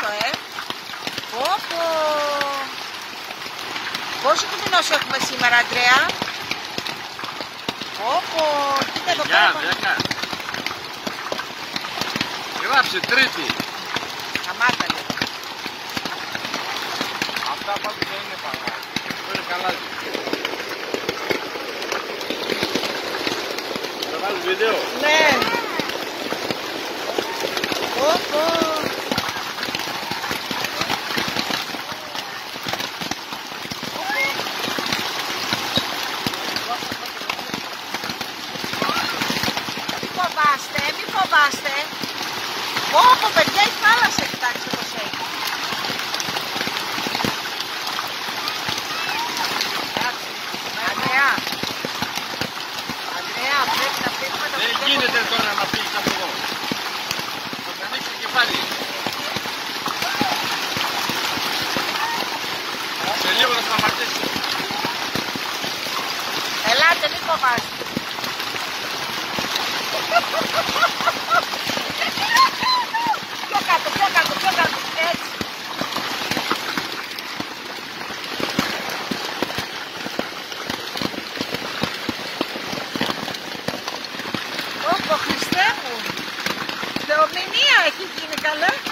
Πω. Πόσο κινδυνός έχουμε σήμερα, Αντρέα? Κοίτα εδώ πέρα. 10. Γράψε τρίτη. Αμάτα λίγο. Αυτά πάντως δεν είναι παλιά. Αυτό είναι καλά. Θα βάλεις βίντεο? Ναι. Πω. Μη φοβάστε. Πω, παιδιά, η θάλασσα, κοιτάξτε πως έχει. Αντρέα, πρέπει να φύγουμε το Δεν γίνεται τώρα να φύγεις από εδώ. Θα το ανοίξει το κεφάλι. Σε λίγο θα σταματήσει. Ελάτε, μη φοβάστε. Πιο κάτω, έτσι. Χριστέ μου, θεομηνία έχει γίνει, καλά.